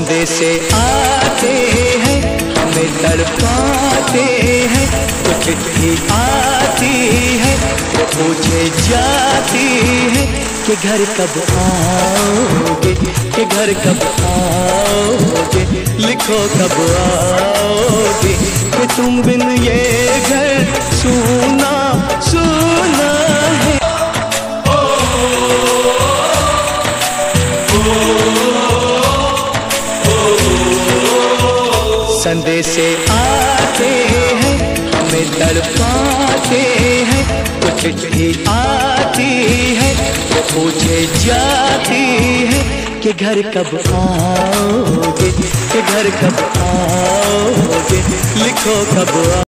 संदेशे आते हैं, हमें तड़पाते हैं। तो चिट्ठी आती है, तो पूछे जाती है कि घर कब आओगे, कि घर कब आओगे। लिखो कब आओगे, कि तुम बिन ये घर सूना सूना है। संदेशे आते हैं, हमें तड़पाते हैं। तो चिट्ठी आती है, तो पूछे जाती है कि घर कब आओगे, कि घर कब आओगे। लिखो कब आओगे।